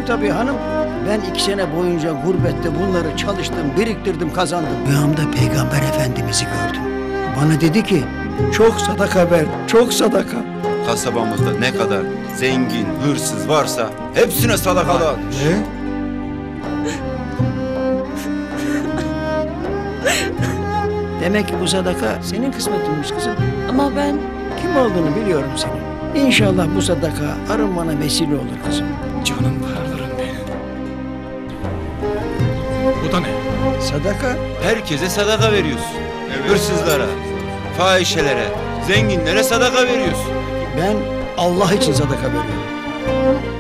tabii hanım. Ben 2 sene boyunca gurbette bunları çalıştım, biriktirdim, kazandım. Rüyamda Peygamber Efendimiz'i gördüm. Bana dedi ki, çok sadaka ver, çok sadaka. Kasabamızda ne kadar zengin, hırsız varsa hepsine sadakalı atmış. Ne? Demek ki bu sadaka senin kısmetinmiş kızım. Ama ben... Kim olduğunu biliyorum senin. İnşallah bu sadaka arınmana vesile olur kızım. Canım paralarım benim. Bu da ne? Sadaka Herkese sadaka veriyorsun. Hırsızlara, fahişelere, zenginlere sadaka veriyorsun. ben Allah için sadaka veriyorum.